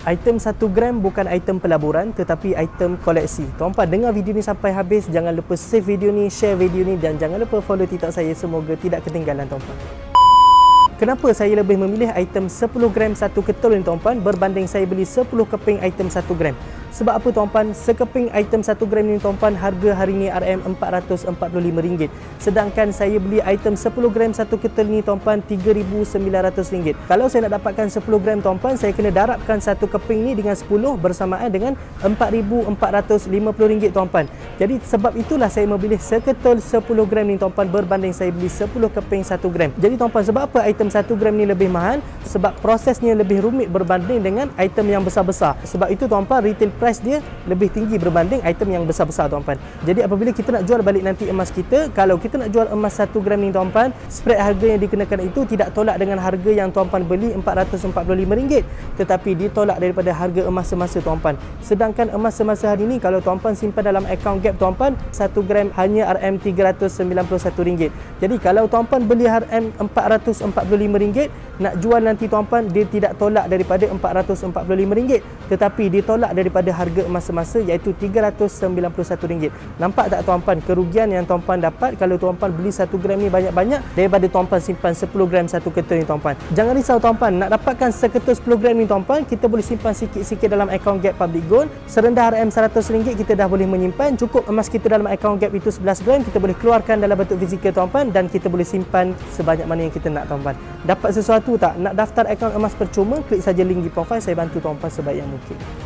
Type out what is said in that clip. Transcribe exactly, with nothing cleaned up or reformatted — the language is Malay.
Item satu gram bukan item pelaburan tetapi item koleksi. Tuan-puan dengar video ni sampai habis, jangan lupa save video ni, share video ni dan jangan lupa follow TikTok saya, semoga tidak ketinggalan tuan-puan. Kenapa saya lebih memilih item sepuluh gram satu ketul ni tuan-puan berbanding saya beli sepuluh keping item satu gram? Sebab apa tuan-puan? Sekeping item satu gram ni tuan-puan harga hari ni R M empat ratus empat puluh lima ringgit. Sedangkan saya beli item sepuluh gram satu ketul ni tuan-puan tiga ribu sembilan ratus ringgit. Kalau saya nak dapatkan sepuluh gram tuan-puan, saya kena darabkan satu keping ni dengan sepuluh bersamaan dengan empat ribu empat ratus lima puluh ringgit tuan-puan. Jadi sebab itulah saya memilih seketul sepuluh gram ni tuan-puan berbanding saya beli sepuluh keping satu gram. Jadi tuan-puan, sebab apa item satu gram ni lebih mahal? Sebab prosesnya lebih rumit berbanding dengan item yang besar-besar. Sebab itu tuan-puan, retail price dia lebih tinggi berbanding item yang besar-besar tuan-puan. Jadi apabila kita nak jual balik nanti emas kita, kalau kita nak jual emas satu gram ni tuan-puan, spread harga yang dikenakan itu tidak tolak dengan harga yang tuan-puan beli empat ratus empat puluh lima ringgit, tetapi ditolak daripada harga emas semasa tuan-puan. Sedangkan emas semasa hari ni kalau tuan-puan simpan dalam akaun Gap tuan-puan, satu gram hanya R M tiga ratus sembilan puluh satu ringgit. Jadi kalau tuan-puan beli R M empat ratus empat puluh lima ringgit, nak jual nanti tuan-puan, dia tidak tolak daripada empat ratus empat puluh lima ringgit, tetapi ditolak daripada harga emas semasa iaitu tiga ratus sembilan puluh satu ringgit. Nampak tak tuan-puan kerugian yang tuan-puan dapat kalau tuan-puan beli satu gram ni banyak-banyak daripada tuan-puan simpan sepuluh gram satu ketul ni tuan-puan. Jangan risau tuan-puan, nak dapatkan seketul sepuluh gram ni tuan-puan, kita boleh simpan sikit-sikit dalam akaun Gap Public Gold. Serendah R M seratus ringgit kita dah boleh menyimpan. Cukup emas kita dalam akaun Gap itu sebelas gram, kita boleh keluarkan dalam bentuk fizikal tuan-puan dan kita boleh simpan sebanyak mana yang kita nak tuan-puan. Dapat sesuatu tak? Nak daftar akaun emas percuma? Klik saja link di profile, saya bantu tuan-puan sebaik yang mungkin.